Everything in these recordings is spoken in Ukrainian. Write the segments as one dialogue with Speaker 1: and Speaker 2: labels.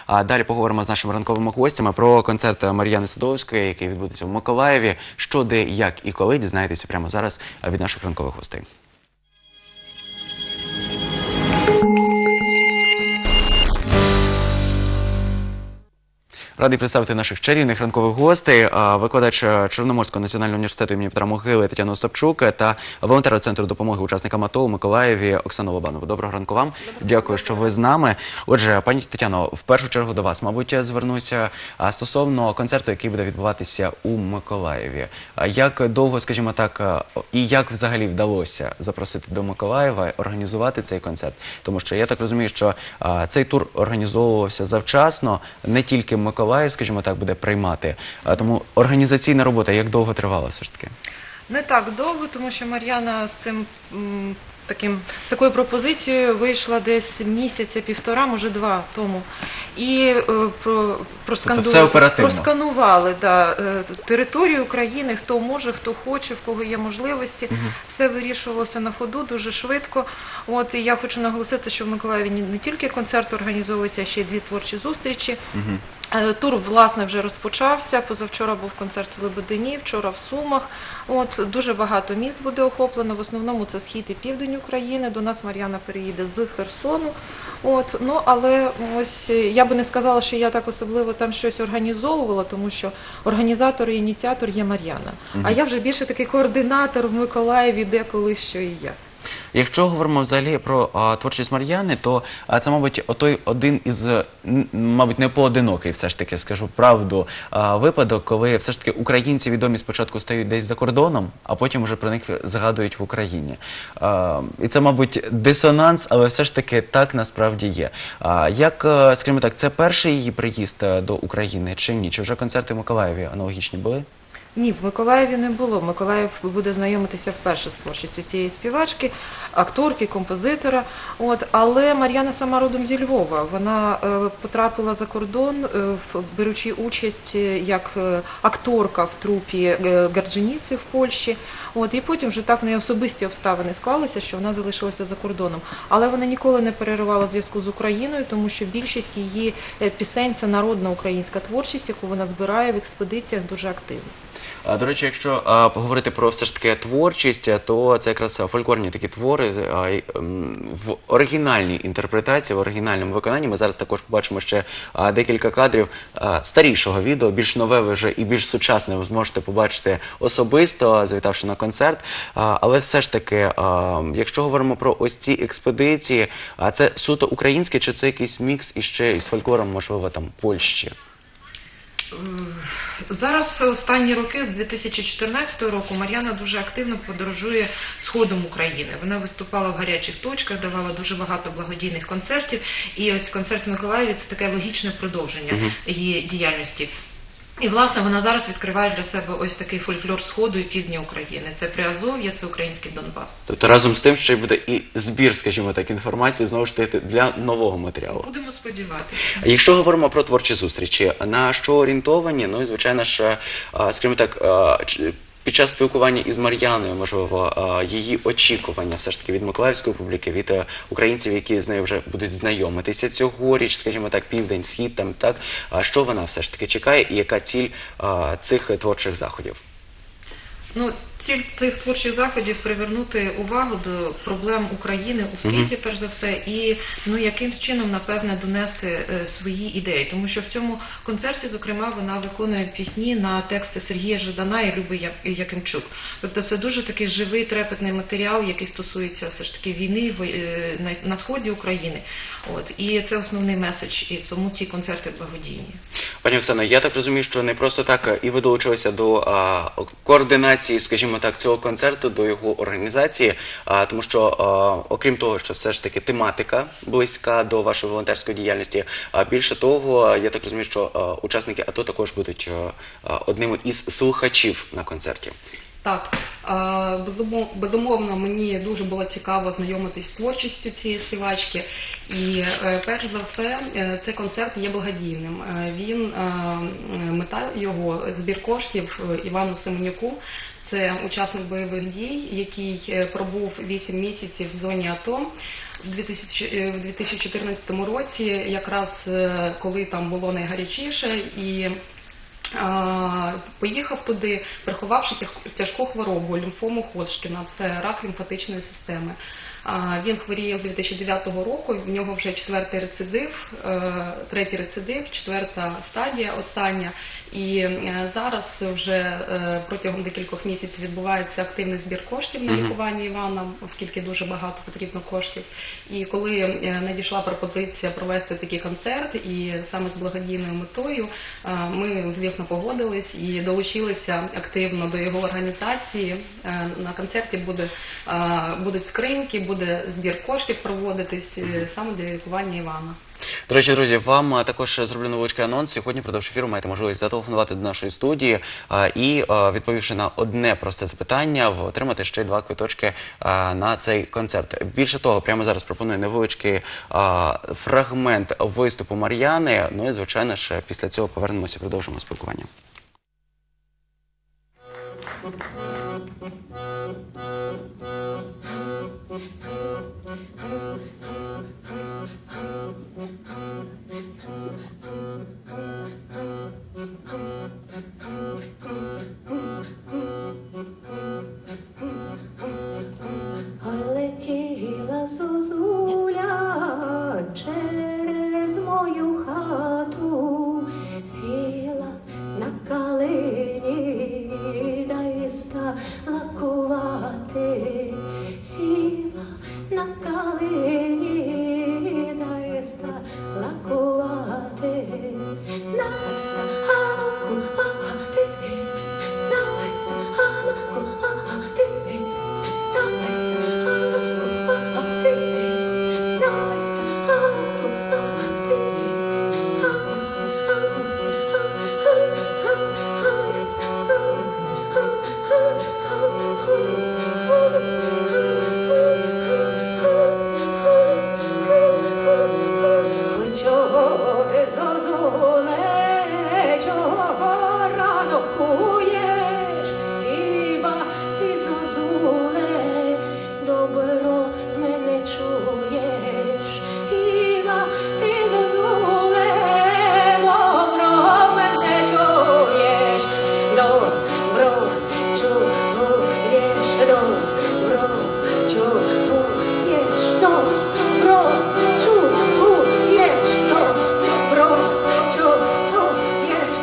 Speaker 1: А далі поговоримо з нашими ранковими гостями про концерт Мар'яни Садовської, який відбудеться в Миколаєві. Що, де, як і коли, дізнаєтеся прямо зараз від наших ранкових гостей. Радий представити наших чарівних ранкових гостей, викладач Чорноморського національного університету імені Петра Могили Тетяна Остапчук та волонтера Центру допомоги учасникам АТО у Миколаєві Оксана Лобанова. Доброго ранку вам. Дякую, що ви з нами. Отже, пані Тетяно, в першу чергу до вас, мабуть, звернуся стосовно концерту, який буде відбуватися у Миколаєві. Як довго, скажімо так, і як взагалі вдалося запросити до Миколаєва, організувати цей концерт? Тому що я так розумію, що цей тур організовувався завчасно, не тільки Миколаїв, скажімо так, буде приймати. Тому організаційна робота як довго тривала все ж таки?
Speaker 2: Не так довго, тому що Мар'яна з такою пропозицією вийшла десь місяця-півтора, може два тому. І просканували територію України, хто може, хто хоче, в кого є можливості. Все вирішувалося на ходу, дуже швидко. І я хочу наголосити, що в Миколаєві не тільки концерт організовується, а ще й дві творчі зустрічі. Тур, власне, вже розпочався. Позавчора був концерт в Лебедині, вчора в Сумах. Дуже багато міст буде охоплено. В основному це схід і південь України. До нас Мар'яна переїде з Херсону. Але ось я би не сказала, що я так особливо там щось організовувала, тому що організатор і ініціатор є Мар'яна. А я вже більше такий координатор в Миколаєві, деколи що і я.
Speaker 1: Якщо говоримо взагалі про творчість Мар'яни, то це, мабуть, той один із, мабуть, не поодинокий, все ж таки, скажу правду, випадок, коли все ж таки українці відомі спочатку стають десь за кордоном, а потім вже про них згадують в Україні. І це, мабуть, дисонанс, але все ж таки так насправді є. Як, скажімо так, це перший її приїзд до України чи ні? Чи вже концерти в Миколаєві аналогічні були?
Speaker 2: Ні, в Миколаєві не було. Миколаїв буде знайомитися вперше з творчістю цієї співачки, акторки, композитора. Але Мар'яна сама родом зі Львова. Вона потрапила за кордон, беручи участь як акторка в трупі Гарджиніці в Польщі. І потім вже так неособисті обставини склалися, що вона залишилася за кордоном. Але вона ніколи не переривала зв'язку з Україною, тому що більшість її пісень – це народна українська творчість, яку вона збирає в експедиціях дуже активно.
Speaker 1: До речі, якщо говорити про все ж таки творчість, то це якраз фольклорні такі твори в оригінальній інтерпретації, в оригінальному виконанні. Ми зараз також побачимо ще декілька кадрів старішого відео, більш нове вже і більш сучасне ви зможете побачити особисто, завітавши на концерт. Але все ж таки, якщо говоримо про ось ці експедиції, це суто українське чи це якийсь мікс іще із фольклором, можливо, там Польщі?
Speaker 2: Зараз останні роки, з 2014 року, Мар'яна дуже активно подорожує сходом України. Вона виступала в гарячих точках, давала дуже багато благодійних концертів. І ось концерт в Миколаєві – це таке логічне продовження її діяльності. І, власне, вона зараз відкриває для себе ось такий фольклор Сходу і Півдня України. Це Приазов'я, це український Донбас.
Speaker 1: Тобто разом з тим, що буде і збір, скажімо так, інформації, знову ж таки, для нового матеріалу.
Speaker 2: Будемо сподіватися.
Speaker 1: Якщо говоримо про творчі зустрічі, на що орієнтовані? Ну і, звичайно ж, скажімо так, під час спілкування із Мар'яною, можливо, її очікування все ж таки від миколаївської публіки, від українців, які з нею вже будуть знайомитися цьогоріч, скажімо так, південь, схід, там, так, що вона все ж таки чекає і яка ціль цих творчих заходів?
Speaker 2: Ціль цих творчих заходів – привернути увагу до проблем України у світі, перш за все, і якимсь чином, напевне, донести свої ідеї. Тому що в цьому концерті, зокрема, вона виконує пісні на тексти Сергія Жадана і Люби Якимчук. Тобто це дуже такий живий, трепетний матеріал, який стосується все ж таки війни на сході України. І це основний меседж, і тому ці концерти благодійні.
Speaker 1: Пані Оксано, я так розумію, що не просто так і ви долучилися до координації, скажімо так, цього концерту, до його організації, тому що, окрім того, що все ж таки тематика близька до вашої волонтерської діяльності, більше того, я так розумію, що учасники АТО також будуть одними із слухачів на концерті.
Speaker 3: Так, безумовно, мені дуже було цікаво знайомитись з творчістю цієї співачки. І перш за все, цей концерт є благодійним. Мета його – збір коштів Івану Семенюку. Це учасник бойових дій, який пробув 8 місяців в зоні АТО. В 2014 році, якраз коли там було найгарячіше, і поїхав туди, приховавши тяжку хворобу лімфому Ходжкіна, це рак лімфатичної системи. Він хворіє з 2009 року, в нього вже третій рецидив, 4-та стадія, остання. І зараз вже протягом декількох місяців відбувається активний збір коштів на лікування Івана, оскільки дуже багато потрібно коштів. І коли надійшла пропозиція провести такий концерт, і саме з благодійною метою, ми, звісно, погодились і долучилися активно до його організації. На концерті будуть скриньки, буде збір коштів проводитись саме для лікування Івана.
Speaker 1: До речі, друзі, вам також зроблю невеличкий анонс. Сьогодні впродовж ефіру маєте можливість зателефонувати до нашої студії і, відповівши на одне просте запитання, отримати ще 2 квиточки на цей концерт. Більше того, прямо зараз пропоную невеличкий фрагмент виступу Мар'яни. Ну і, звичайно ж, після цього повернемося і продовжимо спілкування.
Speaker 4: Летіла зозуля через мою хату, сіла на калині, дай стала кувати, сіла на калині, дай стала кувати, дай стала кувати, дай стала кувати. Чого ти, зозуле, чого рано куєш? Хіба ти, зозуле, добро в мене чуєш? Хіба ти, зозуле, добро в мене чуєш? Добро чуєш, добро чуєш, добро чуєш, добро чуєш,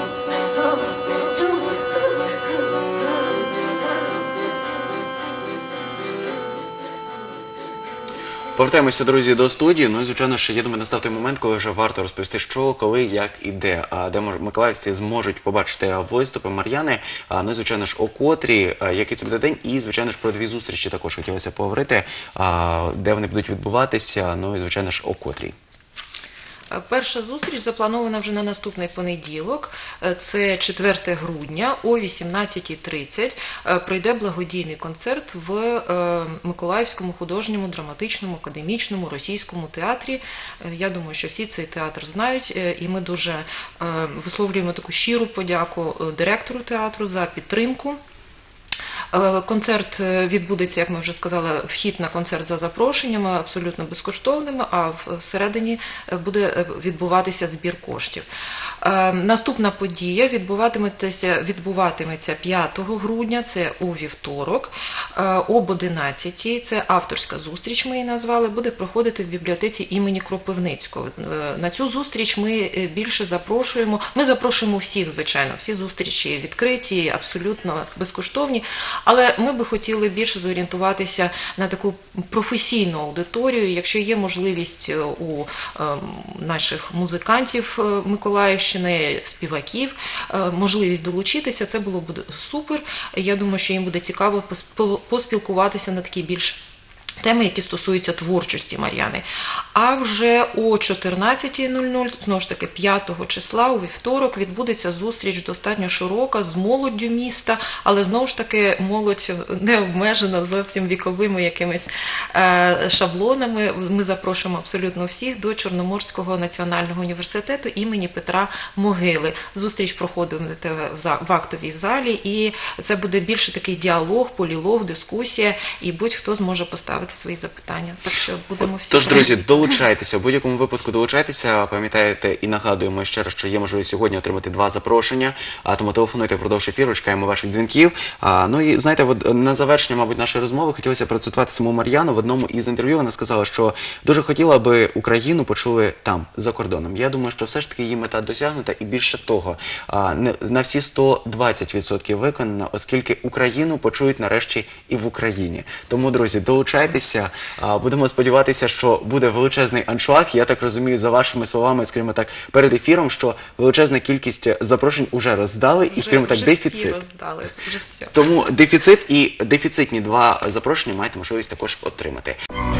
Speaker 1: Повертаємося, друзі, до студії. Ну і, звичайно, ще, я думаю, настав той момент, коли вже варто розповісти, що, коли, як і де. Де миколаївці зможуть побачити виступи Мар'яни. Ну і, звичайно ж, о котрій, який це буде день. І, звичайно ж, про 2 зустрічі також хотілося поговорити, де вони будуть відбуватися. Ну і, звичайно ж, о котрій.
Speaker 2: Перша зустріч запланована вже на наступний понеділок, це 4 грудня о 18:30. Пройде благодійний концерт в Миколаївському художньому, драматичному, академічному, російському театрі. Я думаю, що всі цей театр знають, і ми дуже висловлюємо таку щиру подяку директору театру за підтримку. Концерт відбудеться, як ми вже сказали, вхід на концерт за запрошеннями абсолютно безкоштовними, а всередині буде відбуватися збір коштів. Наступна подія відбуватиметься 5 грудня, це у вівторок, об 11:00, це авторська зустріч, ми її назвали, буде проходити в бібліотеці імені Кропивницького. На цю зустріч ми більше запрошуємо, ми запрошуємо всіх, звичайно, всі зустрічі відкриті, абсолютно безкоштовні, але ми би хотіли більше зорієнтуватися на таку професійну аудиторію. Якщо є можливість у наших музикантів Миколаївщини, співаків, можливість долучитися, це було б супер. Я думаю, що їм буде цікаво поспілкуватися на такій більш теми, які стосуються творчості Мар'яни. А вже о 14:00, знову ж таки 5 числа, у вівторок, відбудеться зустріч достатньо широка з молоддю міста, але знову ж таки молодь не обмежена зовсім віковими якимись шаблонами. Ми запрошуємо абсолютно всіх до Чорноморського національного університету імені Петра Могили. Зустріч проходитиме в актовій залі, і це буде більше такий діалог, полілог, дискусія, і будь-хто зможе поставити свої запитання. Так що будемо всі.
Speaker 1: Тож, друзі, долучайтеся. В будь-якому випадку долучайтеся. Пам'ятаєте і нагадуємо ще раз, що є можливість сьогодні отримати 2 запрошення. Тому телефонуйте впродовж ефіру, чекаємо ваших дзвінків. Ну і знаєте, на завершення, мабуть, нашої розмови хотілося процитувати саму Мар'яну. В одному із інтерв'ю вона сказала, що дуже хотіла, аби Україну почули там, за кордоном. Я думаю, що все ж таки її мета досягнута, і більше того, на всі 120% виконана, оскільки Україну почують нарешті і в Україні. Тому, друзі, долучайтеся. Будемо сподіватися, що буде величезний аншлаг. Я так розумію, за вашими словами, скажімо так, перед ефіром, що величезна кількість запрошень уже роздали, і, скажімо так, дефіцит.
Speaker 2: Всі роздали, це вже все.
Speaker 1: Тому дефіцит і дефіцитні 2 запрошення маєте можливість також отримати.